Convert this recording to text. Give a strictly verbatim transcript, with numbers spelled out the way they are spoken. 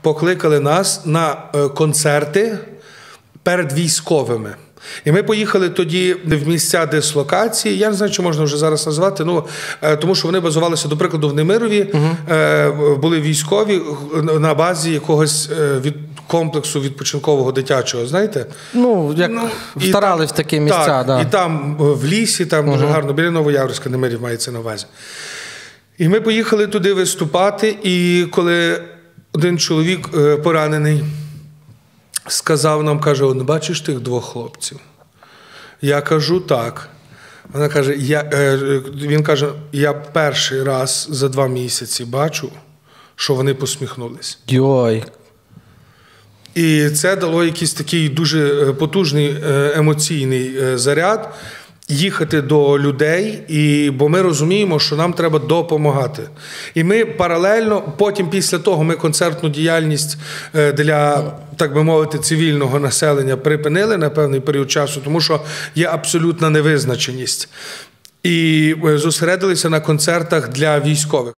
покликали нас на концерти перед військовими. І ми поїхали тоді в місця дислокації, я не знаю, чи можна вже зараз назвати, ну, тому що вони базувалися, до прикладу, в Немирові, угу. були військові на базі якогось від комплексу відпочинкового дитячого, знаєте? Ну, як ну, втарали в такі місця, так. Да. І там в лісі, там угу. дуже гарно, біля Новояворська, Немирів мається на увазі. І ми поїхали туди виступати, і коли один чоловік поранений сказав нам, каже, не бачиш тих двох хлопців? Я кажу, так. Вона каже, я, він каже, я перший раз за два місяці бачу, що вони посміхнулись. Йой. І це дало якийсь такий дуже потужний емоційний заряд їхати до людей, і, бо ми розуміємо, що нам треба допомагати. І ми паралельно, потім після того ми концертну діяльність для, так би мовити, цивільного населення припинили на певний період часу, тому що є абсолютна невизначеність. І зосередилися на концертах для військових.